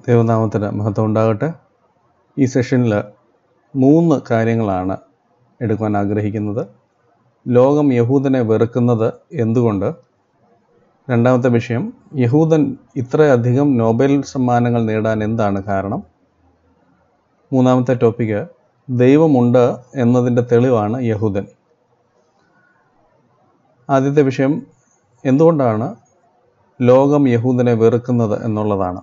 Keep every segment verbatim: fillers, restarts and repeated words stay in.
ദൈവനാമത്തിന് മഹത്വം ഉണ്ടാകട്ടെ. ഈ സെഷനിൽ മൂന്ന് കാര്യങ്ങളാണ് എടുക്കുവാൻ ആഗ്രഹിക്കുന്നത്. ലോകം യഹൂദനെ വെറുക്കുന്നത് എന്തുകൊണ്ട്? രണ്ടാമത്തെ വിഷയം, യഹൂദൻ ഇത്രയധികം നോബൽ സമ്മാനങ്ങൾ നേടാൻ എന്താണ് കാരണം? മൂന്നാമത്തെ ടോപ്പിക്ക്, ദൈവമുണ്ട് എന്നതിൻ്റെ തെളിവാണ് യഹൂദൻ. ആദ്യത്തെ വിഷയം, എന്തുകൊണ്ടാണ് ലോകം യഹൂദനെ വെറുക്കുന്നത് എന്നുള്ളതാണ്.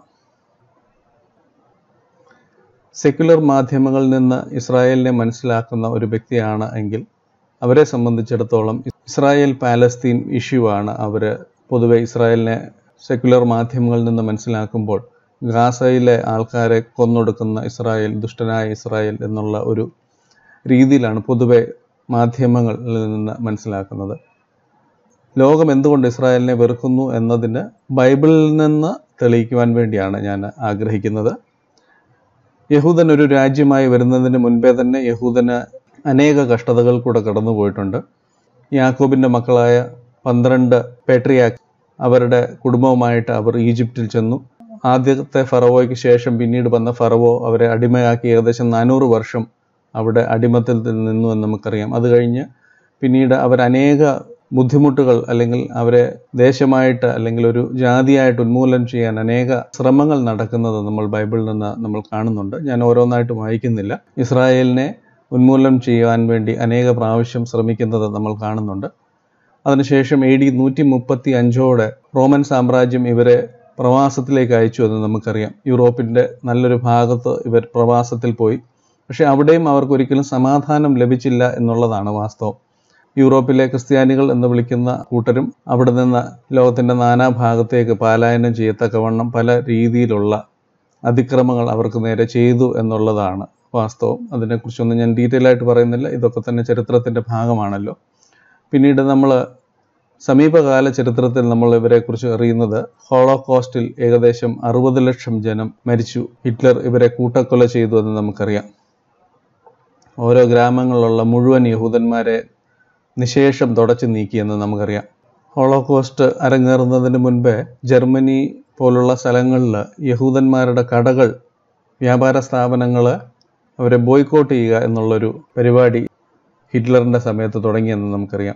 സെക്യുലർ മാധ്യമങ്ങളിൽ നിന്ന് ഇസ്രായേലിനെ മനസ്സിലാക്കുന്ന ഒരു വ്യക്തിയാണ് എങ്കിൽ അവരെ സംബന്ധിച്ചിടത്തോളം ഇസ്രായേൽ പാലസ്തീൻ ഇഷ്യൂ ആണ് അവർ പൊതുവെ ഇസ്രായേലിനെ സെക്യുലർ മാധ്യമങ്ങളിൽ നിന്ന് മനസ്സിലാക്കുമ്പോൾ ഗാസയിലെ ആൾക്കാരെ കൊന്നൊടുക്കുന്ന ഇസ്രായേൽ, ദുഷ്ടനായ ഇസ്രായേൽ എന്നുള്ള ഒരു രീതിയിലാണ് പൊതുവെ മാധ്യമങ്ങളിൽ നിന്ന് മനസ്സിലാക്കുന്നത്. ലോകം എന്തുകൊണ്ട് ഇസ്രായേലിനെ വെറുക്കുന്നു എന്നതിന് ബൈബിളിൽ നിന്ന് തെളിയിക്കുവാൻ വേണ്ടിയാണ് ഞാൻ ആഗ്രഹിക്കുന്നത്. യഹൂദൻ ഒരു രാജ്യമായി വരുന്നതിന് മുൻപേ തന്നെ യഹൂദന് അനേക കഷ്ടതകൾ കൂടെ കടന്നു പോയിട്ടുണ്ട്. യാക്കോബിൻ്റെ മക്കളായ പന്ത്രണ്ട് പേട്രിയാക്ക് അവരുടെ കുടുംബവുമായിട്ട് അവർ ഈജിപ്തിൽ ചെന്നു. ആദ്യത്തെ ഫറവോയ്ക്ക് ശേഷം പിന്നീട് വന്ന ഫറവോ അവരെ അടിമയാക്കി ഏകദേശം നാനൂറ് വർഷം അവിടെ അടിമത്തിൽ നിന്നു എന്ന് നമുക്കറിയാം. അത് കഴിഞ്ഞ് പിന്നീട് അവർ അനേക ബുദ്ധിമുട്ടുകൾ അല്ലെങ്കിൽ അവരെ ദേശമായിട്ട് അല്ലെങ്കിൽ ഒരു ജാതിയായിട്ട് ഉന്മൂലനം ചെയ്യാൻ അനേക ശ്രമങ്ങൾ നടക്കുന്നത് നമ്മൾ ബൈബിളിൽ നിന്ന് നമ്മൾ കാണുന്നുണ്ട്. ഞാൻ ഓരോന്നായിട്ട് വായിക്കുന്നില്ല. ഇസ്രായേലിനെ ഉന്മൂലനം ചെയ്യാൻ വേണ്ടി അനേക പ്രാവശ്യം ശ്രമിക്കുന്നത് നമ്മൾ കാണുന്നുണ്ട്. അതിനുശേഷം എ ഡി നൂറ്റി മുപ്പത്തി അഞ്ചോടെ റോമൻ സാമ്രാജ്യം ഇവരെ പ്രവാസത്തിലേക്ക് അയച്ചു എന്ന് നമുക്കറിയാം. യൂറോപ്പിൻ്റെ നല്ലൊരു ഭാഗത്ത് ഇവർ പ്രവാസത്തിൽ പോയി. പക്ഷേ അവിടെയും അവർക്കൊരിക്കലും സമാധാനം ലഭിച്ചില്ല എന്നുള്ളതാണ് വാസ്തവം. യൂറോപ്പിലെ ക്രിസ്ത്യാനികൾ എന്ന് വിളിക്കുന്ന കൂട്ടരും അവിടെ നിന്ന് ലോകത്തിൻ്റെ നാനാഭാഗത്തേക്ക് പലായനം ചെയ്യത്തക്കവണ്ണം പല രീതിയിലുള്ള അതിക്രമങ്ങൾ അവർക്ക് നേരെ ചെയ്തു എന്നുള്ളതാണ് വാസ്തവം. അതിനെക്കുറിച്ചൊന്നും ഞാൻ ഡീറ്റെയിൽ ആയിട്ട് പറയുന്നില്ല. ഇതൊക്കെ തന്നെ ചരിത്രത്തിൻ്റെ ഭാഗമാണല്ലോ. പിന്നീട് നമ്മൾ സമീപകാല ചരിത്രത്തിൽ നമ്മൾ ഇവരെക്കുറിച്ച് അറിയുന്നത് ഹോളോകോസ്റ്റിൽ ഏകദേശം അറുപത് ലക്ഷം ജനം മരിച്ചു. ഹിറ്റ്ലർ ഇവരെ കൂട്ടക്കൊല ചെയ്തു എന്ന് നമുക്കറിയാം. ഓരോ ഗ്രാമങ്ങളിലുള്ള മുഴുവൻ യഹൂദന്മാരെ നിശേഷം തുടച്ചു നീക്കിയെന്ന് നമുക്കറിയാം. ഹോളോകോസ്റ്റ് അരങ്ങേറുന്നതിന് മുൻപേ ജർമ്മനി പോലുള്ള സ്ഥലങ്ങളിൽ യഹൂദന്മാരുടെ കടകൾ, വ്യാപാര സ്ഥാപനങ്ങൾ അവരെ ബോയ്ക്കോട്ട് ചെയ്യുക എന്നുള്ളൊരു പരിപാടി ഹിറ്റ്ലറിൻ്റെ സമയത്ത് തുടങ്ങിയെന്ന് നമുക്കറിയാം.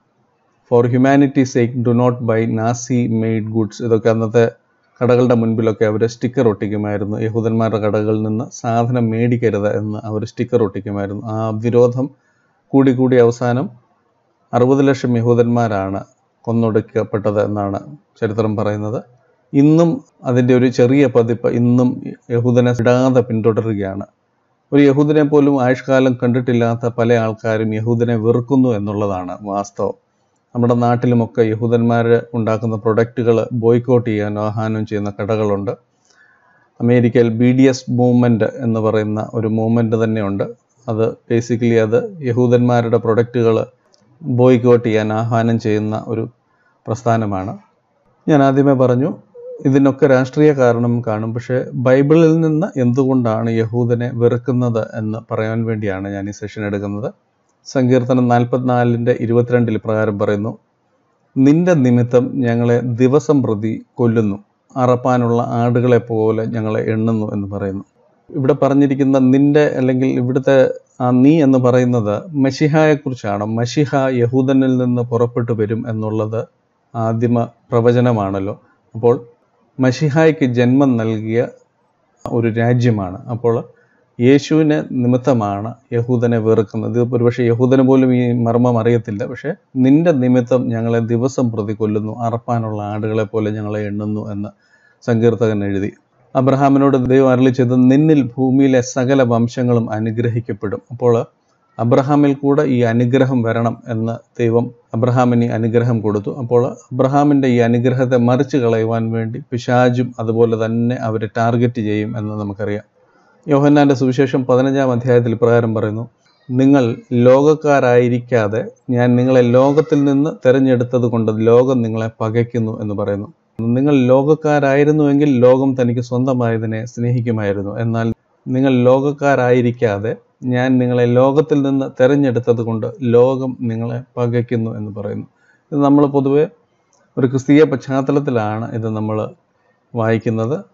For humanity sake do not buy Nazi made goods, ഇതൊക്കെ അന്നത്തെ കടകളുടെ മുൻപിലൊക്കെ അവർ സ്റ്റിക്കർ ഒട്ടിക്കുമായിരുന്നു. യഹൂദന്മാരുടെ കടകളിൽ നിന്ന് സാധനം മേടിക്കരുത് എന്ന് അവർ സ്റ്റിക്കർ ഒട്ടിക്കുമായിരുന്നു. ആ വിരോധം കൂടി കൂടി അവസാനം അറുപത് ലക്ഷം യഹൂദന്മാരാണ് കൊന്നൊടുക്കപ്പെട്ടത് എന്നാണ് ചരിത്രം പറയുന്നത്. ഇന്നും അതിൻ്റെ ഒരു ചെറിയ പതിപ്പ് ഇന്നും യഹൂദനെ വിടാതെ പിന്തുടരുകയാണ്. ഒരു യഹൂദനെ പോലും ആയുഷ്കാലം കണ്ടിട്ടില്ലാത്ത പല ആൾക്കാരും യഹൂദനെ വെറുക്കുന്നു എന്നുള്ളതാണ് വാസ്തവം. നമ്മുടെ നാട്ടിലുമൊക്കെ യഹൂദന്മാർ ഉണ്ടാക്കുന്ന പ്രൊഡക്റ്റുകൾ ബോയ്ക്കോട്ട് ചെയ്യാൻ ആഹ്വാനം ചെയ്യുന്ന കടകളുണ്ട്. അമേരിക്കയിൽ ബി ഡി എസ് മൂവ്മെൻറ്റ് എന്ന് പറയുന്ന ഒരു മൂവ്മെൻറ്റ് തന്നെയുണ്ട്. അത് ബേസിക്കലി അത് യഹൂദന്മാരുടെ പ്രൊഡക്റ്റുകൾ ബോയ്ക്കോട്ട് ചെയ്യാൻ ആഹ്വാനം ചെയ്യുന്ന ഒരു പ്രസ്ഥാനമാണ്. ഞാൻ ആദ്യമേ പറഞ്ഞു ഇതിനൊക്കെ രാഷ്ട്രീയ കാരണം കാണും. പക്ഷേ ബൈബിളിൽ നിന്ന് എന്തുകൊണ്ടാണ് യഹൂദനെ വെറുക്കുന്നത് എന്ന് പറയാൻ വേണ്ടിയാണ് ഞാൻ ഈ സെഷൻ എടുക്കുന്നത്. സങ്കീർത്തനം നാൽപ്പത്തിനാലിൻ്റെ ഇരുപത്തിരണ്ടിൽ പ്രകാരം പറയുന്നു, നിന്റെ നിമിത്തം ഞങ്ങളെ ദിവസം പ്രതി കൊല്ലുന്നു, അറപ്പാനുള്ള ആടുകളെ പോലെ ഞങ്ങളെ എണ്ണുന്നു എന്ന് പറയുന്നു. ഇവിടെ പറഞ്ഞിരിക്കുന്ന നിന്റെ അല്ലെങ്കിൽ ഇവിടുത്തെ ആ നീ എന്ന് പറയുന്നത് മശിഹായെക്കുറിച്ചാണ്. മശിഹ യഹൂദനിൽ നിന്ന് പുറപ്പെട്ടു വരും എന്നുള്ളത് ആദിമ പ്രവചനമാണല്ലോ. അപ്പോൾ മശിഹായ്ക്ക് ജന്മം നൽകിയ ഒരു രാജ്യമാണ്. അപ്പോൾ യേശുവിനെ നിമിത്തമാണ് യഹൂദനെ വെറുക്കുന്നത്. ഇത് ഒരുപക്ഷെ യഹൂദന് പോലും ഈ മർമ്മം അറിയത്തില്ല. പക്ഷേ നിന്റെ നിമിത്തം ഞങ്ങളെ ദിവസം പ്രതി കൊല്ലുന്നു, അറപ്പാനുള്ള ആടുകളെ പോലെ ഞങ്ങളെ എണ്ണുന്നു എന്ന് സങ്കീർത്തകൻ എഴുതി. അബ്രഹാമിനോട് ദൈവം അരുളി ചെയ്തത്, നിന്നിൽ ഭൂമിയിലെ സകല വംശങ്ങളും അനുഗ്രഹിക്കപ്പെടും. അപ്പോൾ അബ്രഹാമിൽ കൂടെ ഈ അനുഗ്രഹം വരണം എന്ന് ദൈവം അബ്രഹാമിന് അനുഗ്രഹം കൊടുത്തു. അപ്പോൾ അബ്രഹാമിൻ്റെ ഈ അനുഗ്രഹത്തെ മറിച്ച് കളയുവാൻ വേണ്ടി പിശാചും അതുപോലെ തന്നെ അവരെ ടാർഗറ്റ് ചെയ്യും എന്ന് നമുക്കറിയാം. യോഹന്നാൻ്റെ സുവിശേഷം പതിനഞ്ചാം അധ്യായത്തിൽ പ്രകാരം പറയുന്നു, നിങ്ങൾ ലോകക്കാരായിരിക്കാതെ ഞാൻ നിങ്ങളെ ലോകത്തിൽ നിന്ന് തിരഞ്ഞെടുത്തത് കൊണ്ട് ലോകം നിങ്ങളെ പകയ്ക്കുന്നു എന്ന് പറയുന്നു. നിങ്ങൾ ലോകക്കാരായിരുന്നുവെങ്കിൽ ലോകം തനിക്ക് സ്വന്തമായതിനെ സ്നേഹിക്കുമായിരുന്നു. എന്നാൽ നിങ്ങൾ ലോകക്കാരായിരിക്കാതെ ഞാൻ നിങ്ങളെ ലോകത്തിൽ നിന്ന് തിരഞ്ഞെടുത്തത് കൊണ്ട് ലോകം നിങ്ങളെ പകയ്ക്കുന്നു എന്ന് പറയുന്നു. ഇത് നമ്മൾ പൊതുവെ ഒരു ക്രിസ്തീയ പശ്ചാത്തലത്തിലാണ് ഇത് നമ്മൾ വായിക്കുന്നത്.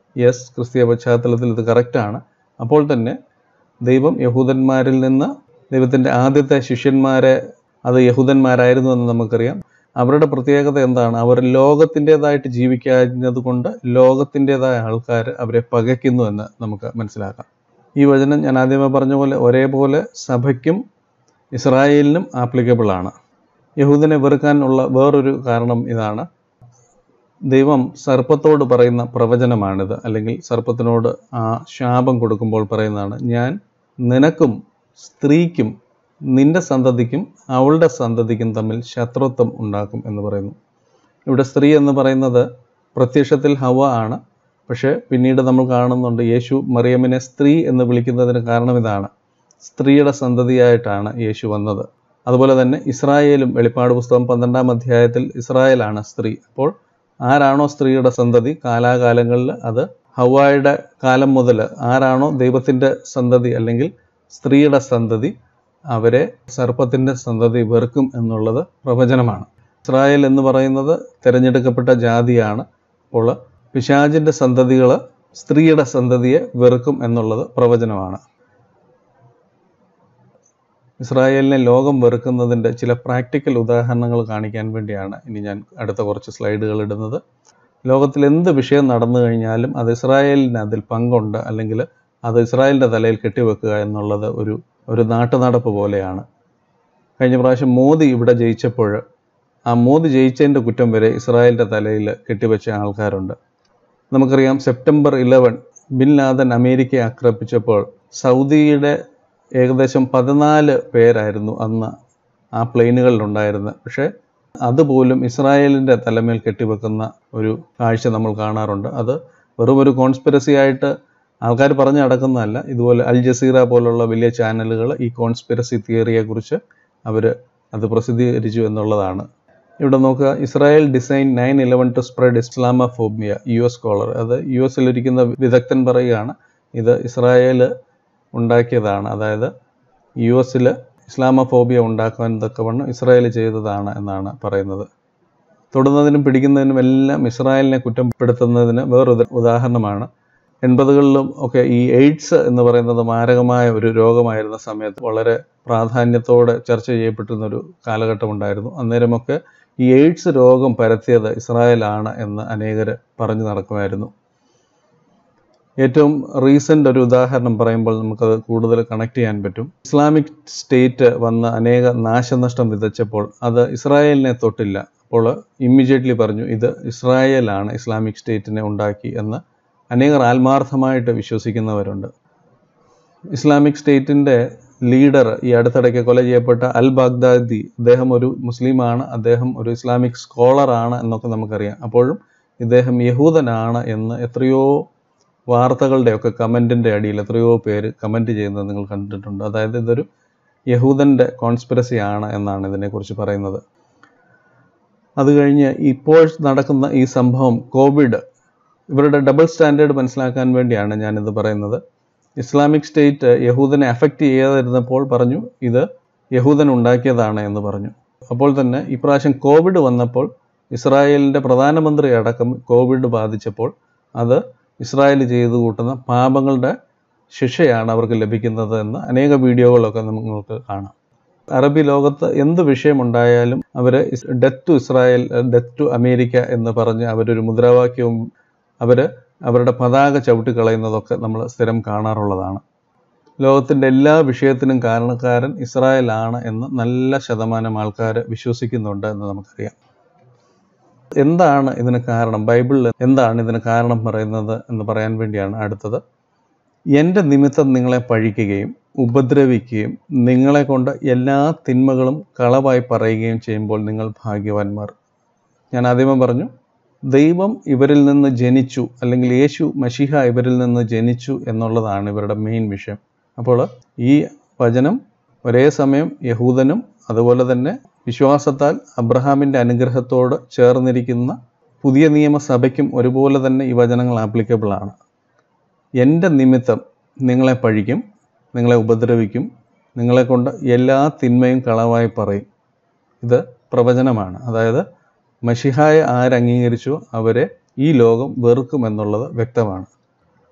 യെസ്, ക്രിസ്തീയ പശ്ചാത്തലത്തിൽ ഇത് കറക്റ്റാണ്. അപ്പോൾ തന്നെ ദൈവം യഹൂദന്മാരിൽ നിന്ന് ദൈവത്തിൻ്റെ ആദ്യത്തെ ശിഷ്യന്മാരെ അത് യഹൂദന്മാരായിരുന്നു എന്ന് നമുക്കറിയാം. അവരുടെ പ്രത്യേകത എന്താണ്? അവർ ലോകത്തിൻ്റെതായിട്ട് ജീവിക്കാഞ്ഞത് കൊണ്ട് ലോകത്തിൻ്റെതായ ആൾക്കാർ അവരെ പകയ്ക്കുന്നു എന്ന് നമുക്ക് മനസ്സിലാക്കാം. ഈ വചനം ഞാൻ ആദ്യമേ പറഞ്ഞ പോലെ ഒരേപോലെ സഭയ്ക്കും ഇസ്രായേലിനും ആപ്ലിക്കബിൾ ആണ്. യഹൂദനെ വെറുക്കാനുള്ള വേറൊരു കാരണം ഇതാണ്. ദൈവം സർപ്പത്തോട് പറയുന്ന പ്രവചനമാണിത്, അല്ലെങ്കിൽ സർപ്പത്തിനോട് ആ ശാപം കൊടുക്കുമ്പോൾ പറയുന്നതാണ്, ഞാൻ നിനക്കും സ്ത്രീക്കും നിന്റെ സന്തതിക്കും അവളുടെ സന്തതിക്കും തമ്മിൽ ശത്രുത്വം ഉണ്ടാക്കും എന്ന് പറയുന്നു. ഇവിടെ സ്ത്രീ എന്ന് പറയുന്നത് പ്രത്യക്ഷത്തിൽ ഹവ്വ ആണ്. പക്ഷേ പിന്നീട് നമ്മൾ കാണുന്നുണ്ട് യേശു മറിയമ്മിനെ സ്ത്രീ എന്ന് വിളിക്കുന്നതിന് കാരണം ഇതാണ്. സ്ത്രീയുടെ സന്തതിയായിട്ടാണ് യേശു വന്നത്. അതുപോലെ തന്നെ ഇസ്രായേലും, വെളിപ്പാട് പുസ്തകം പന്ത്രണ്ടാം അധ്യായത്തിൽ ഇസ്രായേലാണ് സ്ത്രീ. അപ്പോൾ ആരാണോ സ്ത്രീയുടെ സന്തതി, കാലാകാലങ്ങളിൽ അത് ഹവ്വായുടെ കാലം മുതൽ ആരാണോ ദൈവത്തിൻ്റെ സന്തതി അല്ലെങ്കിൽ സ്ത്രീയുടെ സന്തതി, അവരെ സർപ്പത്തിൻ്റെ സന്തതി വെറുക്കും എന്നുള്ളത് പ്രവചനമാണ്. ഇസ്രായേൽ എന്ന് പറയുന്നത് തിരഞ്ഞെടുക്കപ്പെട്ട ജാതിയാണ്. അപ്പോൾ പിശാചിൻ്റെ സന്തതികൾ സ്ത്രീയുടെ സന്തതിയെ വെറുക്കും എന്നുള്ളത് പ്രവചനമാണ്. ഇസ്രായേലിനെ ലോകം വെറുക്കുന്നതിൻ്റെ ചില പ്രാക്ടിക്കൽ ഉദാഹരണങ്ങൾ കാണിക്കാൻ വേണ്ടിയാണ് ഇനി ഞാൻ അടുത്ത കുറച്ച് സ്ലൈഡുകൾ ഇടുന്നത്. ലോകത്തിൽ എന്ത് വിഷയം നടന്നു കഴിഞ്ഞാലും അത് ഇസ്രായേലിന് അതിൽ പങ്കുണ്ട്, അല്ലെങ്കിൽ അത് ഇസ്രായേലിൻ്റെ തലയിൽ കെട്ടിവെക്കുക എന്നുള്ളത് ഒരു ഒരു നാട്ടുനടപ്പ് പോലെയാണ്. കഴിഞ്ഞ പ്രാവശ്യം മോദി ഇവിടെ ജയിച്ചപ്പോൾ ആ മോദി ജയിച്ചതിൻ്റെ കുറ്റം വരെ ഇസ്രായേലിൻ്റെ തലയിൽ കെട്ടിവെച്ച ആൾക്കാരുണ്ട്. നമുക്കറിയാം സെപ്റ്റംബർ ഇലവൻ ബിൻ ലാദൻ അമേരിക്കയെ ആക്രമിച്ചപ്പോൾ സൗദിയുടെ ഏകദേശം പതിനാല് പേരായിരുന്നു അന്ന് ആ പ്ലെയിനുകളിലുണ്ടായിരുന്നത്. പക്ഷേ അതുപോലും ഇസ്രായേലിൻ്റെ തലമേൽ കെട്ടിവെക്കുന്ന ഒരു കാഴ്ച നമ്മൾ കാണാറുണ്ട്. അത് വെറും ഒരു കോൺസ്പിറസി ആയിട്ട് ആൾക്കാർ പറഞ്ഞു നടക്കുന്നതല്ല. ഇതുപോലെ അൽ ജസീറ പോലുള്ള വലിയ ചാനലുകൾ ഈ കോൺസ്പിറസി തിയറിയെക്കുറിച്ച് അവർ അത് പ്രസിദ്ധീകരിച്ചു എന്നുള്ളതാണ്. ഇവിടെ നോക്കുക, Israel design nine eleven to spread Islamophobia, U S scholar. അത് യു എസിലിരിക്കുന്ന വിദഗ്ധൻ പറയുകയാണ് ഇത് ഇസ്രായേൽ ഉണ്ടാക്കിയതാണ്, അതായത് യു എസിൽ ഇസ്ലാമോഫോബിയ ഉണ്ടാക്കാൻ തക്കവണ്ണം ഇസ്രായേൽ ചെയ്തതാണ് എന്നാണ് പറയുന്നത്. തൊടുന്നതിനും പിടിക്കുന്നതിനും എല്ലാം ഇസ്രായേലിനെ കുറ്റപ്പെടുത്തുന്നതിന് വേറൊരു ഉദാഹരണമാണ്. എൺപതുകളിലും ഒക്കെ ഈ എയ്ഡ്സ് എന്ന് പറയുന്നത് മാരകമായ ഒരു രോഗമായിരുന്ന സമയത്ത് വളരെ പ്രാധാന്യത്തോടെ ചർച്ച ചെയ്യപ്പെട്ടിരുന്ന ഒരു കാലഘട്ടം ഉണ്ടായിരുന്നു. അന്നേരമൊക്കെ ഈ എയ്ഡ്സ് രോഗം പരത്തിയത് ഇസ്രായേലാണ് എന്ന് അനേകർ പറഞ്ഞു നടക്കുമായിരുന്നു. ഏറ്റവും റീസെൻ്റ് ഒരു ഉദാഹരണം പറയുമ്പോൾ നമുക്കത് കൂടുതൽ കണക്ട് ചെയ്യാൻ പറ്റും. ഇസ്ലാമിക് സ്റ്റേറ്റ് വന്ന് അനേക നാശനഷ്ടം വിതച്ചപ്പോൾ അത് ഇസ്രായേലിനെ തൊട്ടില്ല. അപ്പോൾ ഇമ്മീഡിയറ്റ്ലി പറഞ്ഞു ഇത് ഇസ്രായേലാണ് ഇസ്ലാമിക് സ്റ്റേറ്റിനെ ഉണ്ടാക്കി എന്ന് അനേകർ ആത്മാർത്ഥമായിട്ട് വിശ്വസിക്കുന്നവരുണ്ട്. ഇസ്ലാമിക് സ്റ്റേറ്റിൻ്റെ ലീഡർ ഈ അടുത്തിടയ്ക്ക് കൊല ചെയ്യപ്പെട്ട അൽ ബാഗ്ദാദി, അദ്ദേഹം ഒരു മുസ്ലിമാണ്, അദ്ദേഹം ഒരു ഇസ്ലാമിക് സ്കോളറാണ് എന്നൊക്കെ നമുക്കറിയാം. അപ്പോഴും ഇദ്ദേഹം യഹൂദനാണ് എന്ന് എത്രയോ വാർത്തകളുടെയൊക്കെ കമൻറ്റിൻ്റെ അടിയിൽ എത്രയോ പേര് കമൻറ്റ് ചെയ്യുന്നത് നിങ്ങൾ കണ്ടിട്ടുണ്ട്. അതായത് ഇതൊരു യഹൂദൻ്റെ കോൺസ്പിറസി ആണ് എന്നാണ് ഇതിനെക്കുറിച്ച് പറയുന്നത്. അത് കഴിഞ്ഞ് ഇപ്പോൾ നടക്കുന്ന ഈ സംഭവം കോവിഡ്, ഇവരുടെ ഡബിൾ സ്റ്റാൻഡേർഡ് മനസ്സിലാക്കാൻ വേണ്ടിയാണ് ഞാനിത് പറയുന്നത്. ഇസ്ലാമിക് സ്റ്റേറ്റ് യഹൂദനെ അഫക്റ്റ് ചെയ്യാതിരുന്നപ്പോൾ പറഞ്ഞു ഇത് യഹൂദൻ ഉണ്ടാക്കിയതാണ് എന്ന് പറഞ്ഞു. അപ്പോൾ തന്നെ ഇപ്രാവശ്യം കോവിഡ് വന്നപ്പോൾ ഇസ്രായേലിൻ്റെ പ്രധാനമന്ത്രി അടക്കം കോവിഡ് ബാധിച്ചപ്പോൾ അത് ഇസ്രായേൽ ചെയ്തു കൂട്ടുന്ന പാപങ്ങളുടെ ശിക്ഷയാണ് അവർക്ക് ലഭിക്കുന്നത് എന്ന് അനേക വീഡിയോകളൊക്കെ നിങ്ങൾക്ക് കാണാം. അറബി ലോകത്ത് എന്ത് വിഷയമുണ്ടായാലും അവർ death to Israel, death to America എന്ന് പറഞ്ഞ് അവരൊരു മുദ്രാവാക്യവും അവർ അവരുടെ പതാക ചവിട്ടിക്കളയുന്നതൊക്കെ നമ്മൾ സ്ഥിരം കാണാറുള്ളതാണ്. ലോകത്തിൻ്റെ എല്ലാ വിഷയത്തിനും കാരണക്കാരൻ ഇസ്രായേലാണ് എന്ന് നല്ല ശതമാനം ആൾക്കാർ വിശ്വസിക്കുന്നുണ്ട് എന്ന് നമുക്കറിയാം. എന്താണ് ഇതിന് കാരണം? ബൈബിളിൽ എന്താണ് ഇതിന് കാരണം പറയുന്നത് എന്ന് പറയാൻ വേണ്ടിയാണ് അടുത്തത്. എൻ്റെ നിമിത്തം നിങ്ങളെ പഴിക്കുകയും ഉപദ്രവിക്കുകയും നിങ്ങളെ കൊണ്ട് എല്ലാ തിന്മകളും കളവായി പറയുകയും ചെയ്യുമ്പോൾ നിങ്ങൾ ഭാഗ്യവാന്മാർ. ഞാൻ ആദ്യമേ പറഞ്ഞു, ദൈവം ഇവരിൽ നിന്ന് ജനിച്ചു, അല്ലെങ്കിൽ യേശു മശിഹ ഇവരിൽ നിന്ന് ജനിച്ചു എന്നുള്ളതാണ് ഇവരുടെ മെയിൻ വിഷയം. അപ്പോൾ ഈ വചനം ഒരേ സമയം യഹൂദനും അതുപോലെ തന്നെ വിശ്വാസത്താൽ അബ്രഹാമിൻ്റെ അനുഗ്രഹത്തോട് ചേർന്നിരിക്കുന്ന പുതിയ നിയമസഭയ്ക്കും ഒരുപോലെ തന്നെ ഈ വചനങ്ങൾ ആപ്ലിക്കബിൾ ആണ്. എൻ്റെ നിമിത്തം നിങ്ങളെ പഴിക്കും, നിങ്ങളെ ഉപദ്രവിക്കും, നിങ്ങളെ കൊണ്ട് എല്ലാ തിന്മയും കളവായി പറയും. ഇത് പ്രവചനമാണ്. അതായത് മശിഹായെ ആരംഗീകരിച്ചോ അവരെ ഈ ലോകം വെറുക്കുമെന്നുള്ളത് വ്യക്തമാണ്.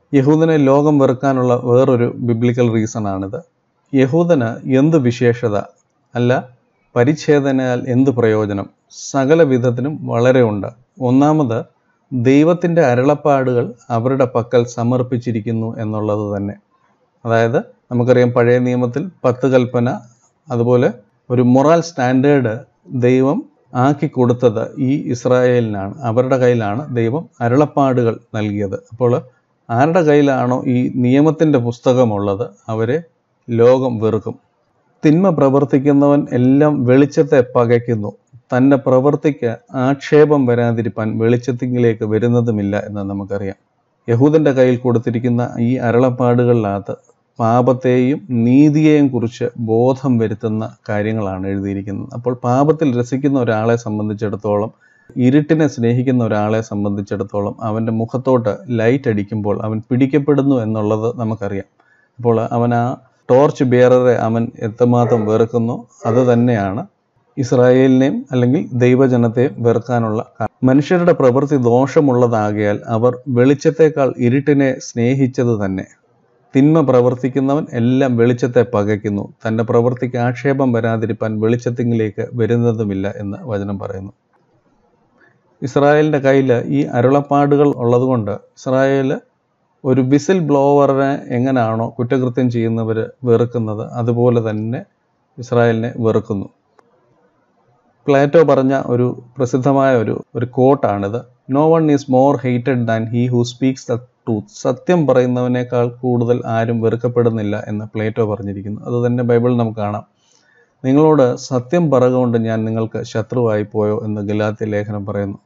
യഹൂദനെ ലോകം വെറുക്കാനുള്ള വേറൊരു ബിബ്ലിക്കൽ റീസൺ ആണിത്. യഹൂദന് എന്ത് വിശേഷത അല്ല പരിച്ഛേദനയാൽ എന്ത് പ്രയോജനം? സകല വിധത്തിനും വളരെ ഉണ്ട്. ഒന്നാമത്, ദൈവത്തിൻ്റെ അരുളപ്പാടുകൾ അവരുടെ പക്കൽ സമർപ്പിച്ചിരിക്കുന്നു എന്നുള്ളത് തന്നെ. അതായത് നമുക്കറിയാം, പഴയ നിയമത്തിൽ പത്ത് കൽപ്പന, അതുപോലെ ഒരു മൊറൽ സ്റ്റാൻഡേർഡ് ദൈവം ആക്കി കൊടുത്തത് ഈ ഇസ്രായേലിനാണ്. അവരുടെ കയ്യിലാണ് ദൈവം അരുളപ്പാടുകൾ നൽകിയത്. അപ്പോൾ ആരുടെ കയ്യിലാണോ ഈ നിയമത്തിൻ്റെ പുസ്തകമുള്ളത് അവരെ ലോകം വെറുക്കും. തിന്മ പ്രവർത്തിക്കുന്നവൻ എല്ലാം വെളിച്ചത്തെ പകയ്ക്കുന്നു, തൻ്റെ പ്രവൃത്തിക്ക് ആക്ഷേപം വരാതിരിപ്പാൻ വെളിച്ചത്തിലേക്ക് വരുന്നതുമില്ല എന്ന് നമുക്കറിയാം. യഹൂദൻ്റെ കയ്യിൽ കൊടുത്തിരിക്കുന്ന ഈ അരുളപ്പാടുകളിനകത്ത് പാപത്തെയും നീതിയെയും കുറിച്ച് ബോധം വരുത്തുന്ന കാര്യങ്ങളാണ് എഴുതിയിരിക്കുന്നത്. അപ്പോൾ പാപത്തിൽ രസിക്കുന്ന ഒരാളെ സംബന്ധിച്ചിടത്തോളം, ഇരുട്ടിനെ സ്നേഹിക്കുന്ന ഒരാളെ സംബന്ധിച്ചിടത്തോളം അവൻ്റെ മുഖത്തോട്ട് ലൈറ്റ് അടിക്കുമ്പോൾ അവൻ പിടിക്കപ്പെടുന്നു എന്നുള്ളത് നമുക്കറിയാം. അപ്പോൾ അവൻ ആ ടോർച്ച് ബിയററെ അവൻ എത്രമാത്രം വെറുക്കുന്നു, അത് തന്നെയാണ് ഇസ്രായേലിനെയും അല്ലെങ്കിൽ ദൈവജനത്തെയും വെറുക്കാനുള്ള കാരണം. മനുഷ്യരുടെ പ്രവൃത്തി ദോഷമുള്ളതാകിയാൽ അവർ വെളിച്ചത്തേക്കാൾ ഇരുട്ടിനെ സ്നേഹിച്ചത് തന്നെ. തിന്മ പ്രവർത്തിക്കുന്നവൻ എല്ലാം വെളിച്ചത്തെ പകയ്ക്കുന്നു, തൻ്റെ പ്രവൃത്തിക്ക് ആക്ഷേപം വരാതിരിപ്പാൻ വെളിച്ചത്തിലേക്ക് വരുന്നതുമില്ല എന്ന് വചനം പറയുന്നു. ഇസ്രായേലിൻ്റെ കയ്യിൽ ഈ അരുളപ്പാടുകൾ ഉള്ളതുകൊണ്ട് ഇസ്രായേൽ ഒരു വിസിൽ ബ്ലോവറിനെ എങ്ങനെയാണോ കുറ്റകൃത്യം ചെയ്യുന്നവർ വെറുക്കുന്നത്, അതുപോലെ തന്നെ ഇസ്രായേലിനെ വെറുക്കുന്നു. പ്ലേറ്റോ പറഞ്ഞ ഒരു പ്രസിദ്ധമായ ഒരു ഒരു കോട്ടാണിത്. No one is more hated than he who speaks the truth. സത്യം പറയുന്നവനേക്കാൾ കൂടുതൽ ആരും വെറുക്കപ്പെടുന്നില്ല എന്ന് പ്ലേറ്റോ പറഞ്ഞിരിക്കുന്നു. അത് തന്നെ ബൈബിളിൽ നമുക്ക് കാണാം. നിങ്ങളോട് സത്യം പറയുകൊണ്ട് ഞാൻ നിങ്ങൾക്ക് ശത്രുവായി പോയോ എന്ന് ഗലാത്യ ലേഖനം പറയുന്നു.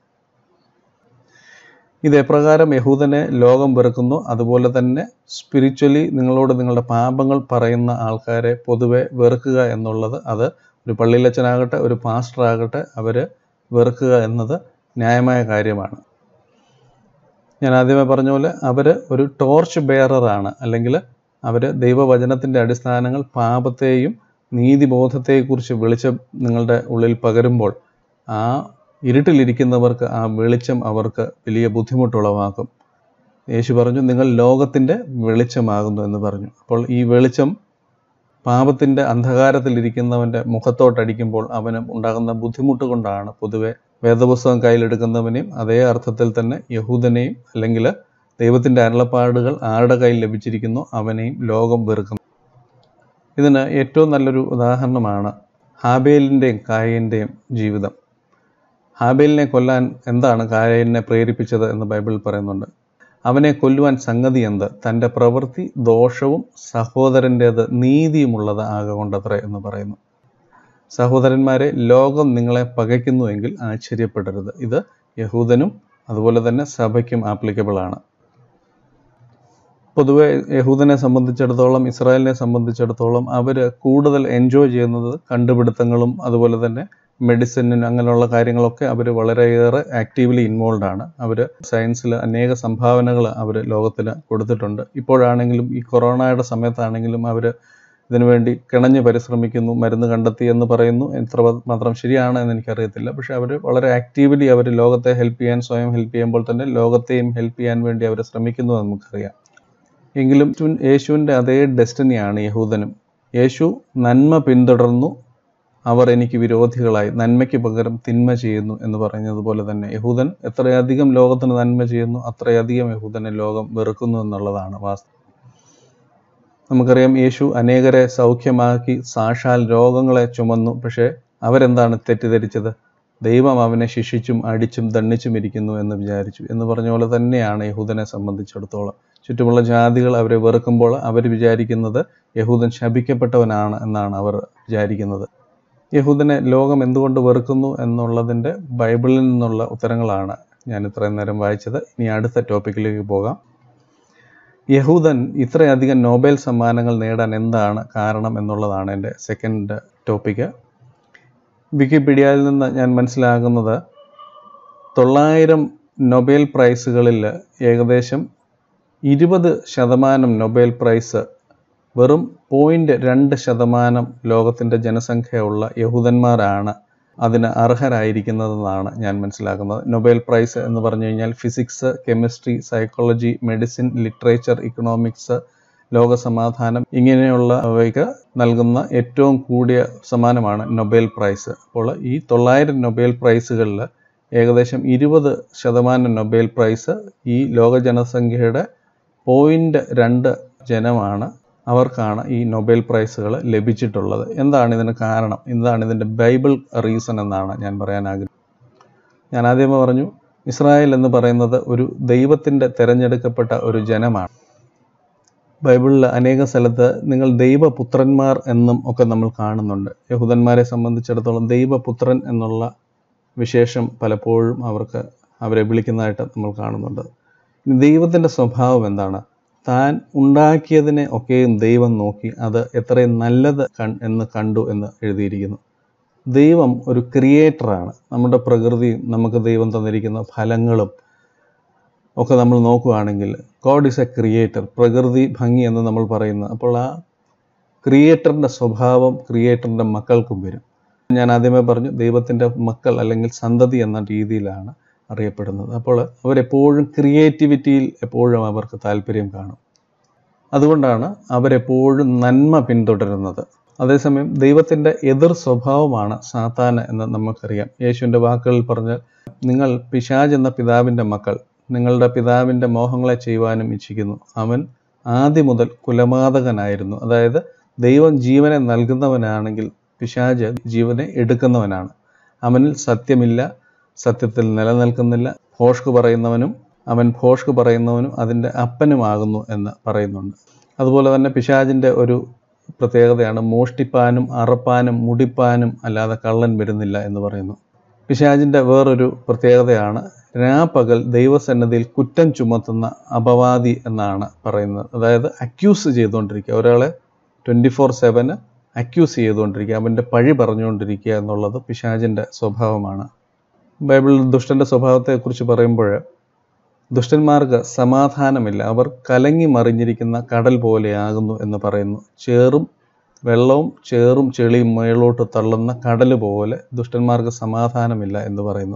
ഇത് എപ്രകാരം യഹൂദനെ ലോകം വെറുക്കുന്നു, അതുപോലെ തന്നെ സ്പിരിച്വലി നിങ്ങളോട് നിങ്ങളുടെ പാപങ്ങൾ പറയുന്ന ആൾക്കാരെ പൊതുവെ വെറുക്കുക എന്നുള്ളത്, അത് ഒരു പള്ളിയിലച്ചനാകട്ടെ ഒരു പാസ്റ്റർ ആകട്ടെ അവർ വെറുക്കുക എന്നത് ന്യായമായ കാര്യമാണ്. ഞാൻ ആദ്യമേ പറഞ്ഞ പോലെ അവർ ഒരു ടോർച്ച് ബെയററാണ്, അല്ലെങ്കിൽ അവർ ദൈവവചനത്തിൻ്റെ അടിസ്ഥാനങ്ങൾ പാപത്തെയും നീതിബോധത്തെക്കുറിച്ച് വെളിച്ചം നിങ്ങളുടെ ഉള്ളിൽ പകരുമ്പോൾ ആ ഇരുട്ടിലിരിക്കുന്നവർക്ക് ആ വെളിച്ചം അവർക്ക് വലിയ ബുദ്ധിമുട്ടുളവാക്കും. യേശു പറഞ്ഞു, നിങ്ങൾ ലോകത്തിൻ്റെ വെളിച്ചമാകുന്നു എന്ന് പറഞ്ഞു. അപ്പോൾ ഈ വെളിച്ചം പാപത്തിൻ്റെ അന്ധകാരത്തിലിരിക്കുന്നവൻ്റെ മുഖത്തോട്ടടിക്കുമ്പോൾ അവന് ഉണ്ടാകുന്ന ബുദ്ധിമുട്ട് കൊണ്ടാണ് പൊതുവെ വേദപുസ്തകം കയ്യിലെടുക്കുന്നവനെയും അതേ അർത്ഥത്തിൽ തന്നെ യഹൂദനെയും അല്ലെങ്കിൽ ദൈവത്തിൻ്റെ അരുളപ്പാടുകൾ ആരുടെ കയ്യിൽ ലഭിച്ചിരിക്കുന്നോ അവനെയും ലോകം വെറുക്കുന്നു. ഇതിന് ഏറ്റവും നല്ലൊരു ഉദാഹരണമാണ് ഹാബേലിൻ്റെയും കായീൻ്റെയും ജീവിതം. ഹാബേലിനെ കൊല്ലാൻ എന്താണ് കായീനെ പ്രേരിപ്പിച്ചത് എന്ന് ബൈബിളിൽ പറയുന്നുണ്ട്. അവനെ കൊല്ലുവാൻ സംഗതി എന്ത്? തൻ്റെ പ്രവൃത്തി ദോഷവും സഹോദരൻ്റേത് നീതിയുമുള്ളത് ആകൊണ്ടത്രേ എന്ന് പറയുന്നു. സഹോദരന്മാരെ, ലോകം നിങ്ങളെ പകയ്ക്കുന്നുവെങ്കിൽ ആശ്ചര്യപ്പെടരുത്. ഇത് യഹൂദനും അതുപോലെ തന്നെ സഭയ്ക്കും ആപ്ലിക്കബിൾ ആണ്. പൊതുവെ യഹൂദനെ സംബന്ധിച്ചിടത്തോളം, ഇസ്രായേലിനെ സംബന്ധിച്ചിടത്തോളം അവർ കൂടുതൽ എൻജോയ് ചെയ്യുന്നത് കണ്ടുപിടുത്തങ്ങളും അതുപോലെ തന്നെ മെഡിസിനും അങ്ങനെയുള്ള കാര്യങ്ങളൊക്കെ അവർ വളരെയേറെ ആക്റ്റീവ്ലി ഇൻവോൾവ് ആണ്. അവർ സയൻസിൽ അനേക സംഭാവനകൾ അവർ ലോകത്തിന് കൊടുത്തിട്ടുണ്ട്. ഇപ്പോഴാണെങ്കിലും ഈ കൊറോണയുടെ സമയത്താണെങ്കിലും അവർ ഇതിനുവേണ്ടി കിണഞ്ഞ് പരിശ്രമിക്കുന്നു, മരുന്ന് കണ്ടെത്തി എന്ന് പറയുന്നു. എത്ര മാത്രം ശരിയാണ് എന്ന് എനിക്കറിയത്തില്ല. പക്ഷെ അവർ വളരെ ആക്റ്റീവ്ലി അവർ ലോകത്തെ ഹെൽപ്പ് ചെയ്യാൻ, സ്വയം ഹെൽപ്പ് ചെയ്യുമ്പോൾ തന്നെ ലോകത്തെയും ഹെൽപ്പ് ചെയ്യാൻ വേണ്ടി അവർ ശ്രമിക്കുന്നു എന്ന് നമുക്കറിയാം. എങ്കിലും യേശുവിൻ്റെ അതേ ഡെസ്റ്റിനിയാണ് യഹൂദനും. യേശു നന്മ പിന്തുടർന്നു, അവർ എനിക്ക് വിരോധികളായി, നന്മയ്ക്ക് പകരം തിന്മ ചെയ്യുന്നു എന്ന് പറഞ്ഞതുപോലെ തന്നെ യഹൂദൻ എത്രയധികം ലോകത്തിന് നന്മ ചെയ്യുന്നു അത്രയധികം യഹൂദനെ ലോകം വെറുക്കുന്നു എന്നുള്ളതാണ് വാസ്തവം. നമുക്കറിയാം, യേശു അനേകരെ സൗഖ്യമാക്കി സാക്ഷാൽ രോഗങ്ങളെ ചുമന്നു. പക്ഷേ അവരെന്താണ് തെറ്റിദ്ധരിച്ചത്? ദൈവം അവനെ ശിക്ഷിച്ചും അടിച്ചും ദണ്ഡിച്ചും ഇരിക്കുന്നു എന്ന് വിചാരിച്ചു എന്ന് പറഞ്ഞ പോലെ തന്നെയാണ് യഹൂദനെ സംബന്ധിച്ചിടത്തോളം. ചുറ്റുമുള്ള ജാതികൾ അവരെ വെറുക്കുമ്പോൾ അവർ വിചാരിക്കുന്നത് യഹൂദൻ ശപിക്കപ്പെട്ടവനാണ് എന്നാണ് അവർ വിചാരിക്കുന്നത്. യഹൂദനെ ലോകം എന്തുകൊണ്ട് വെറുക്കുന്നു എന്നുള്ളതിൻ്റെ ബൈബിളിൽ നിന്നുള്ള ഉത്തരങ്ങളാണ് ഞാൻ ഇത്രയും നേരം വായിച്ചത്. ഇനി അടുത്ത ടോപ്പിക്കിലേക്ക് പോകാം. യഹൂദൻ ഇത്രയധികം നോബൽ സമ്മാനങ്ങൾ നേടാൻ എന്താണ് കാരണം എന്നുള്ളതാണ് എൻ്റെ സെക്കൻഡ് ടോപ്പിക്ക്. വിക്കിപീഡിയയിൽ നിന്ന് ഞാൻ മനസ്സിലാകുന്നത് തൊള്ളായിരം നൊബേൽ പ്രൈസുകളിൽ ഏകദേശം ഇരുപത് ശതമാനം നൊബേൽ പ്രൈസ് വെറും പോയിൻ്റ് രണ്ട് ശതമാനം ലോകത്തിൻ്റെ ജനസംഖ്യയുള്ള യഹൂദന്മാരാണ് അതിന് അർഹരായിരിക്കുന്നതെന്നാണ് ഞാൻ മനസ്സിലാക്കുന്നത്. നൊബേൽ പ്രൈസ് എന്ന് പറഞ്ഞു കഴിഞ്ഞാൽ physics, chemistry, psychology, medicine, literature, economics, ലോകസമാധാനം ഇങ്ങനെയുള്ളവയ്ക്ക് നൽകുന്ന ഏറ്റവും കൂടിയ സമ്മാനമാണ് നൊബേൽ പ്രൈസ്. അപ്പോൾ ഈ തൊള്ളായിരം നൊബേൽ പ്രൈസുകളിൽ ഏകദേശം ഇരുപത് ശതമാനം നൊബേൽ പ്രൈസ് ഈ ലോക ജനസംഖ്യയുടെ പോയിൻ്റ് രണ്ട് ജനമാണ്, അവർക്കാണ് ഈ നൊബേൽ പ്രൈസുകൾ ലഭിച്ചിട്ടുള്ളത്. എന്താണ് ഇതിന് കാരണം? എന്താണ് ഇതിൻ്റെ ബൈബിൾ റീസൺ എന്നാണ് ഞാൻ പറയാൻ ആഗ്രഹിക്കുന്നത്. ഞാൻ ആദ്യമേ പറഞ്ഞു, ഇസ്രായേൽ എന്ന് പറയുന്നത് ഒരു ദൈവത്തിൻ്റെ തിരഞ്ഞെടുക്കപ്പെട്ട ഒരു ജനമാണ്. ബൈബിളിൽ അനേക സ്ഥലത്ത് നിങ്ങൾ ദൈവപുത്രന്മാർ എന്നും ഒക്കെ നമ്മൾ കാണുന്നുണ്ട്. യഹൂദന്മാരെ സംബന്ധിച്ചിടത്തോളം ദൈവപുത്രൻ എന്നുള്ള വിശേഷം പലപ്പോഴും അവർക്ക് അവരെ വിളിക്കുന്നതായിട്ട് നമ്മൾ കാണുന്നുണ്ട്. ദൈവത്തിൻ്റെ സ്വഭാവം എന്താണ്? താൻ ഉണ്ടാക്കിയതിനെ ഒക്കെയും ദൈവം നോക്കി അത് എത്രയും നല്ലത് എന്ന് കണ്ടു എന്ന് എഴുതിയിരിക്കുന്നു. ദൈവം ഒരു ക്രിയേറ്ററാണ്. നമ്മുടെ പ്രകൃതിയും നമുക്ക് ദൈവം തന്നിരിക്കുന്ന ഫലങ്ങളും ഒക്കെ നമ്മൾ നോക്കുകയാണെങ്കിൽ ഗോഡ് ഈസ് എ ക്രിയേറ്റർ. പ്രകൃതി ഭംഗി എന്ന് നമ്മൾ പറയുന്നത്. അപ്പോൾ ആ ക്രിയേറ്ററിൻ്റെ സ്വഭാവം ക്രിയേറ്ററിൻ്റെ മക്കൾക്കും വരും. ഞാൻ ആദ്യമേ പറഞ്ഞു, ദൈവത്തിൻ്റെ മക്കൾ അല്ലെങ്കിൽ സന്തതി എന്ന രീതിയിലാണ് അറിയപ്പെടുന്നത്. അപ്പോൾ അവരെപ്പോഴും ക്രിയേറ്റിവിറ്റിയിൽ എപ്പോഴും അവർക്ക് താല്പര്യം കാണും. അതുകൊണ്ടാണ് അവരെപ്പോഴും നന്മ പിന്തുടരുന്നത്. അതേസമയം ദൈവത്തിൻ്റെ എതിർ സ്വഭാവമാണ് സാത്താന് എന്ന് നമുക്കറിയാം. യേശുവിൻ്റെ വാക്കുകളിൽ പറഞ്ഞാൽ, നിങ്ങൾ പിശാച് എന്ന പിതാവിൻ്റെ മക്കൾ, നിങ്ങളുടെ പിതാവിൻ്റെ മോഹങ്ങളെ ചെയ്യുവാനും ഇച്ഛിക്കുന്നു. അവൻ ആദ്യം മുതൽ കുലപാതകനായിരുന്നു. അതായത് ദൈവം ജീവനെ നൽകുന്നവനാണെങ്കിൽ പിശാച് ജീവനെ എടുക്കുന്നവനാണ്. അവനിൽ സത്യമില്ല, സത്യത്തിൽ നിലനിൽക്കുന്നില്ല. ഭോഷ്ക് പറയുന്നവനും അവൻ ഭോഷ്ക് പറയുന്നവനും അതിൻ്റെ അപ്പനുമാകുന്നു എന്ന് പറയുന്നുണ്ട്. അതുപോലെ തന്നെ പിശാചിൻ്റെ ഒരു പ്രത്യേകതയാണ് മോഷ്ടിപ്പാനും അറപ്പാനും മുടിപ്പാനും അല്ലാതെ കള്ളൻ വരുന്നില്ല എന്ന് പറയുന്നു. പിശാചിൻ്റെ വേറൊരു പ്രത്യേകതയാണ് രാപ്പകൽ ദൈവസന്നിധിയിൽ കുറ്റം ചുമത്തുന്ന അപവാദി എന്നാണ് പറയുന്നത്. അതായത് അക്യൂസ് ചെയ്തുകൊണ്ടിരിക്കുക, ഒരാളെ ട്വൻറ്റി ഫോർ സെവന് അക്യൂസ് ചെയ്തുകൊണ്ടിരിക്കുക, അവൻ്റെ പഴി പറഞ്ഞുകൊണ്ടിരിക്കുക എന്നുള്ളത് പിശാചിൻ്റെ സ്വഭാവമാണ്. ബൈബിളിൽ ദുഷ്ടൻ്റെ സ്വഭാവത്തെക്കുറിച്ച് പറയുമ്പോൾ ദുഷ്ടന്മാർക്ക് സമാധാനമില്ല, അവർ കലങ്ങി മറിഞ്ഞിരിക്കുന്ന കടൽ പോലെയാകുന്നു എന്ന് പറയുന്നു. ചേറും വെള്ളവും ചേറും ചെളിയും മേളോട്ട് തള്ളുന്ന കടൽ പോലെ ദുഷ്ടന്മാർക്ക് സമാധാനമില്ല എന്ന് പറയുന്നു.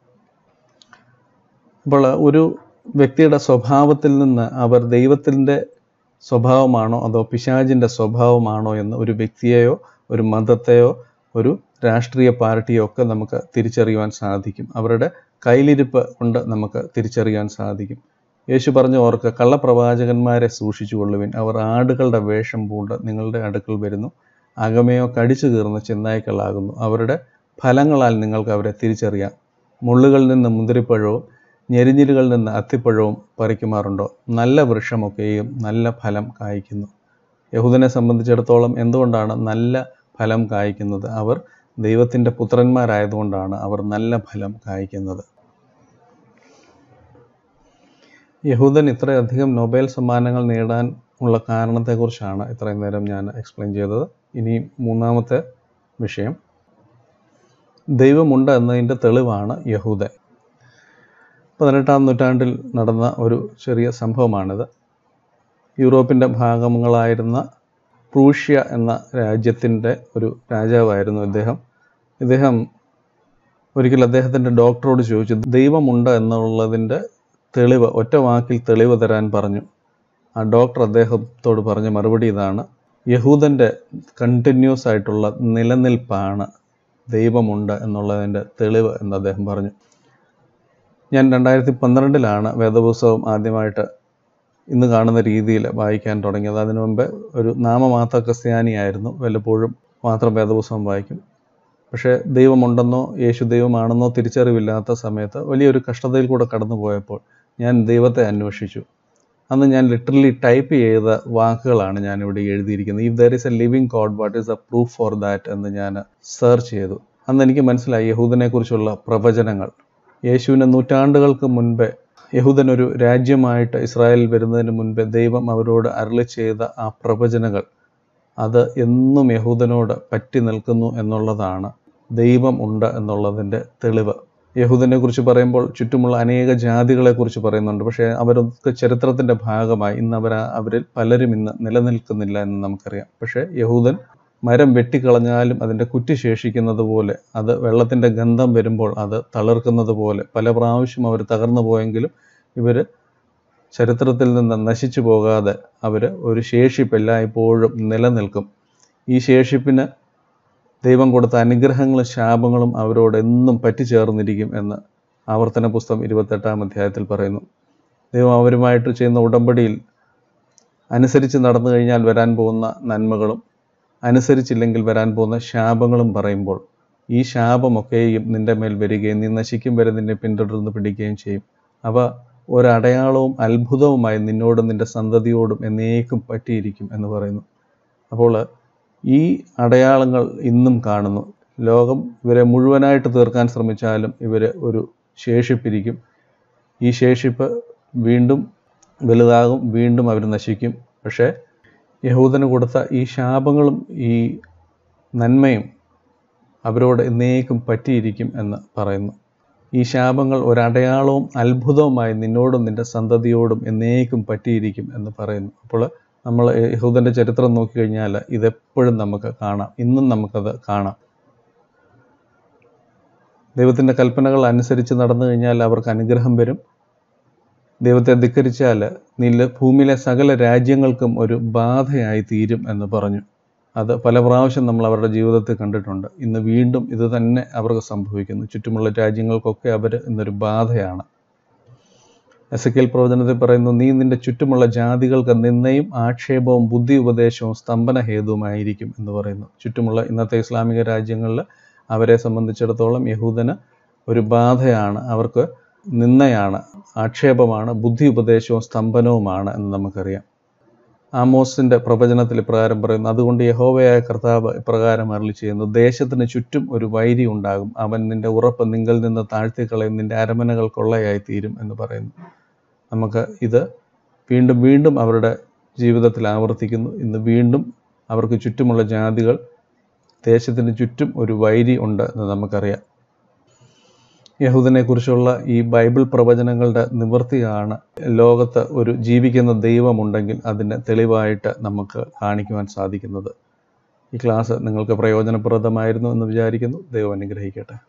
അപ്പോൾ ഒരു വ്യക്തിയുടെ സ്വഭാവത്തിൽ നിന്ന് അവർ ദൈവത്തിൻ്റെ സ്വഭാവമാണോ അതോ പിശാചിൻ്റെ സ്വഭാവമാണോ എന്ന് ഒരു വ്യക്തിയെയോ ഒരു മതത്തെയോ ഒരു രാഷ്ട്രീയ പാർട്ടിയോ ഒക്കെ നമുക്ക് തിരിച്ചറിയുവാൻ സാധിക്കും. അവരുടെ കയ്യിലിരിപ്പ് കൊണ്ട് നമുക്ക് തിരിച്ചറിയാൻ സാധിക്കും. യേശു പറഞ്ഞു, ഓർക്ക് കള്ളപ്രവാചകന്മാരെ സൂക്ഷിച്ചു കൊള്ളുവിൻ, അവർ ആടുകളുടെ വേഷം പൂണ്ട് നിങ്ങളുടെ അടുക്കൽ വരുന്നു, അകമയോ കടിച്ചു കീറുന്ന ചെന്നായ്ക്കളാകുന്നു. അവരുടെ ഫലങ്ങളാൽ നിങ്ങൾക്ക് അവരെ തിരിച്ചറിയാം. മുള്ളുകളിൽ നിന്ന് മുന്തിരിപ്പഴവും ഞെരിഞ്ഞിലുകളിൽ നിന്ന് അത്തിപ്പഴവും പറിക്കുമാറുണ്ടോ? നല്ല വൃക്ഷമൊക്കെയും നല്ല ഫലം കായ്ക്കുന്നു. യഹൂദനെ സംബന്ധിച്ചിടത്തോളം എന്തുകൊണ്ടാണ് നല്ല ഫലം കായ്ക്കുന്നത്? അവർ ദൈവത്തിൻ്റെ പുത്രന്മാരായതുകൊണ്ടാണ് അവർ നല്ല ഫലം കായ്ക്കുന്നത്. യഹൂദൻ ഇത്രയധികം നൊബേൽ സമ്മാനങ്ങൾ നേടാൻ ഉള്ള കാരണത്തെക്കുറിച്ചാണ് ഇത്രയും നേരം ഞാൻ എക്സ്പ്ലെയിൻ ചെയ്തത്. ഇനി മൂന്നാമത്തെ വിഷയം, ദൈവമുണ്ട് എന്നതിൻ്റെ തെളിവാണ് യഹൂദൻ. പതിനെട്ടാം നൂറ്റാണ്ടിൽ നടന്ന ഒരു ചെറിയ സംഭവമാണിത്. യൂറോപ്പിൻ്റെ ഭാഗങ്ങളായിരുന്ന പ്രൂഷ്യ എന്ന രാജ്യത്തിൻ്റെ ഒരു രാജാവായിരുന്നു ഇദ്ദേഹം. ഇദ്ദേഹം ഒരിക്കൽ അദ്ദേഹത്തിൻ്റെ ഡോക്ടറോട് ചോദിച്ചു, ദൈവമുണ്ട് എന്നുള്ളതിൻ്റെ തെളിവ്, ഒറ്റ വാക്കിൽ തെളിവ് തരാൻ പറഞ്ഞു. ആ ഡോക്ടർ അദ്ദേഹത്തോട് പറഞ്ഞ മറുപടി ഇതാണ്, യഹൂദൻ്റെ കണ്ടിന്യൂസ് ആയിട്ടുള്ള നിലനിൽപ്പാണ് ദൈവമുണ്ട് എന്നുള്ളതിൻ്റെ തെളിവ് എന്ന് അദ്ദേഹം പറഞ്ഞു. ഞാൻ രണ്ടായിരത്തി പന്ത്രണ്ടിലാണ് വേദപുസ്തകം ആദ്യമായിട്ട് ഇന്ന് കാണുന്ന രീതിയിൽ വായിക്കാൻ തുടങ്ങിയത്. അതിനു മുമ്പ് ഒരു നാമമാത്ര ക്രിസ്ത്യാനിയായിരുന്നു, വല്ലപ്പോഴും മാത്രം വേദപുസ്തകം വായിക്കും. പക്ഷേ ദൈവമുണ്ടെന്നോ യേശു ദൈവമാണെന്നോ തിരിച്ചറിവില്ലാത്ത സമയത്ത് വലിയൊരു കഷ്ടതയിൽ കൂടെ കടന്നു പോയപ്പോൾ ഞാൻ ദൈവത്തെ അന്വേഷിച്ചു. അന്ന് ഞാൻ ലിറ്ററലി ടൈപ്പ് ചെയ്ത വാക്കുകളാണ് ഞാനിവിടെ എഴുതിയിരിക്കുന്നത്. If there is a living god what is a proof for that എന്ന് ഞാൻ സെർച്ച് ചെയ്തു. അന്ന് എനിക്ക് മനസ്സിലായി യഹൂദനെക്കുറിച്ചുള്ള പ്രവചനങ്ങൾ. യേശുവിന് നൂറ്റാണ്ടുകൾക്ക് മുൻപേ യഹൂദനൊരു രാജ്യമായിട്ട് ഇസ്രായേലിൽ വരുന്നതിന് മുൻപേ ദൈവം അവരോട് അരുളി ചെയ്ത ആ പ്രവചനങ്ങൾ അത് എന്നും യഹൂദനോട് പറ്റി നിൽക്കുന്നു എന്നുള്ളതാണ് ദൈവം ഉണ്ട് എന്നുള്ളതിൻ്റെ തെളിവ്. യഹൂദനെ കുറിച്ച് പറയുമ്പോൾ ചുറ്റുമുള്ള അനേക ജാതികളെക്കുറിച്ച് പറയുന്നുണ്ട്. പക്ഷേ അവരൊക്കെ ചരിത്രത്തിൻ്റെ ഭാഗമായി ഇന്ന് അവർ അവരിൽ പലരും ഇന്ന് നിലനിൽക്കുന്നില്ല എന്ന് നമുക്കറിയാം. പക്ഷേ യഹൂദൻ മരം വെട്ടിക്കളഞ്ഞാലും അതിൻ്റെ കുറ്റി ശേഷിക്കുന്നത് പോലെ, അത് വെള്ളത്തിൻ്റെ ഗന്ധം വരുമ്പോൾ അത് തളിർക്കുന്നത് പോലെ പല പ്രാവശ്യം അവർ തകർന്നു പോയെങ്കിലും ഇവർ ചരിത്രത്തിൽ നിന്ന് നശിച്ചു പോകാതെ അവർ ഒരു ശേഷിപ്പ് എല്ലായ്പ്പോഴും നിലനിൽക്കും. ഈ ശേഷിപ്പിന് ദൈവം കൊടുത്ത അനുഗ്രഹങ്ങളും ശാപങ്ങളും അവരോട് എന്നും പറ്റിച്ചേർന്നിരിക്കും എന്ന് ആവർത്തന പുസ്തകം ഇരുപത്തെട്ടാം അധ്യായത്തിൽ പറയുന്നു. ദൈവം അവരുമായിട്ട് ചെയ്യുന്ന ഉടമ്പടിയിൽ അനുസരിച്ച് നടന്നു കഴിഞ്ഞാൽ വരാൻ പോകുന്ന നന്മകളും അനുസരിച്ചില്ലെങ്കിൽ വരാൻ പോകുന്ന ശാപങ്ങളും പറയുമ്പോൾ, ഈ ശാപമൊക്കെയും നിൻ്റെ മേൽ വരികയും നീ നശിക്കും വരെ നിന്നെ പിന്തുടർന്ന് പിടിക്കുകയും ചെയ്യും. അവ ഒരടയാളവും അത്ഭുതവുമായി നിന്നോടും നിൻ്റെ സന്തതിയോടും എന്നേക്കും പറ്റിയിരിക്കും എന്ന് പറയുന്നു. അപ്പോൾ ഈ അടയാളങ്ങൾ ഇന്നും കാണുന്നു. ലോകം ഇവരെ മുഴുവനായിട്ട് തീർക്കാൻ ശ്രമിച്ചാലും ഇവർ ഒരു ശേഷിപ്പിരിക്കും. ഈ ശേഷിപ്പ് വീണ്ടും വലുതാകും, വീണ്ടും അവർ നശിക്കും. പക്ഷേ യഹൂദന് കൊടുത്ത ഈ ശാപങ്ങളും ഈ നന്മയും അവരോട് എന്നേക്കും പറ്റിയിരിക്കും എന്ന് പറയുന്നു. ഈ ശാപങ്ങൾ ഒരടയാളവും അത്ഭുതവുമായി നിന്നോടും നിൻ്റെ സന്തതിയോടും എന്നേക്കും പറ്റിയിരിക്കും എന്ന് പറയുന്നു. അപ്പോൾ നമ്മൾ യഹൂദൻ്റെ ചരിത്രം നോക്കിക്കഴിഞ്ഞാൽ ഇതെപ്പോഴും നമുക്ക് കാണാം, ഇന്നും നമുക്കത് കാണാം. ദൈവത്തിൻ്റെ കൽപ്പനകൾ അനുസരിച്ച് നടന്നു കഴിഞ്ഞാൽ അവർക്ക് അനുഗ്രഹം വരും. ദൈവത്തെ ധിക്കരിച്ചാൽ നീല ഭൂമിയിലെ സകല രാജ്യങ്ങൾക്കും ഒരു ബാധയായി തീരും എന്ന് പറഞ്ഞു. അത് പല പ്രാവശ്യം നമ്മൾ അവരുടെ ജീവിതത്തിൽ കണ്ടിട്ടുണ്ട്. ഇന്ന് വീണ്ടും ഇത് തന്നെ അവർക്ക് സംഭവിക്കുന്നു. ചുറ്റുമുള്ള രാജ്യങ്ങൾക്കൊക്കെ അവർ ഇന്നൊരു ബാധയാണ്. എസെക്കിയേൽ പ്രവചനത്തിൽ പറയുന്നു, നീ നിൻ്റെ ചുറ്റുമുള്ള ജാതികൾക്ക് നിന്ദയും ആക്ഷേപവും ബുദ്ധി ഉപദേശവും സ്തംഭന ഹേതുവുമായിരിക്കും എന്ന് പറയുന്നു. ചുറ്റുമുള്ള ഇന്നത്തെ ഇസ്ലാമിക രാജ്യങ്ങളിൽ അവരെ സംബന്ധിച്ചിടത്തോളം യഹൂദന് ഒരു ബാധയാണ്, അവർക്ക് നിന്ദയാണ്, ആക്ഷേപമാണ്, ബുദ്ധി ഉപദേശവും സ്തംഭനവുമാണ് എന്ന് നമുക്കറിയാം. ആമോസിൻ്റെ പ്രവചനത്തിൽ ഇപ്രകാരം പറയുന്നു, അതുകൊണ്ട് യഹോവയായ കർത്താവ് ഇപ്രകാരം അരുളി ചെയ്യുന്നു, ദേശത്തിന് ചുറ്റും ഒരു വൈരി ഉണ്ടാകും, അവൻ നിൻ്റെ ഉറപ്പ് നിങ്കിൽ നിന്ന് താഴ്ത്തിക്കളയും, നിൻ്റെ അരമനകൾ കൊള്ളയായി തീരും എന്ന് പറയുന്നു. നമുക്ക് ഇത് വീണ്ടും വീണ്ടും അവരുടെ ജീവിതത്തിൽ ആവർത്തിക്കുന്നു. ഇന്ന് വീണ്ടും അവർക്ക് ചുറ്റുമുള്ള ജാതികൾ, ദേശത്തിന് ചുറ്റും ഒരു വൈരി ഉണ്ട് എന്ന് നമുക്കറിയാം. യഹൂദനെക്കുറിച്ചുള്ള ഈ ബൈബിൾ പ്രവചനങ്ങളുടെ നിവൃത്തിയാണ് ലോകത്ത് ഒരു ജീവിക്കുന്ന ദൈവമുണ്ടെങ്കിൽ അതിന് തെളിവായിട്ട് നമുക്ക് കാണിക്കുവാൻ സാധിക്കുന്നത്. ഈ ക്ലാസ് നിങ്ങൾക്ക് പ്രയോജനപ്രദമായിരുന്നു എന്ന് വിചാരിക്കുന്നു. ദൈവം അനുഗ്രഹിക്കട്ടെ.